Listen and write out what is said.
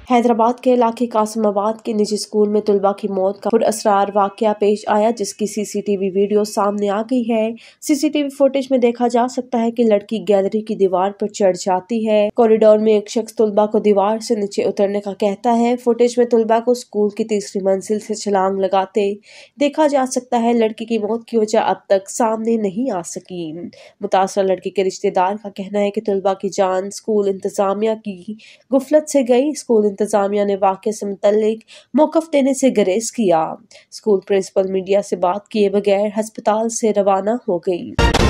हैदराबाद के इलाके कासिमाबाद के निजी स्कूल में तुलबा की मौत का पुरअसरार वाकया पेश आया, जिसकी सीसीटीवी वीडियो सामने आ गई है। सीसीटीवी फुटेज में देखा जा सकता है कि लड़की गैलरी की दीवार पर चढ़ जाती है। कॉरिडोर में एक शख्स तुलबा को दीवार से नीचे उतरने का कहता है। फुटेज में तुलबा को स्कूल की तीसरी मंजिल से छलांग लगाते देखा जा सकता है। लड़की की मौत की वजह अब तक सामने नहीं आ सकी। मुतासरा लड़की के रिश्तेदार का कहना है कि तुलबा की जान स्कूल इंतजामिया की गुफलत से गई। स्कूल इंतजामिया ने वाक़े से मुतल्लिक मौक़िफ़ देने से गुरेज़ किया। स्कूल प्रिंसिपल मीडिया से बात किए बगैर अस्पताल से रवाना हो गई।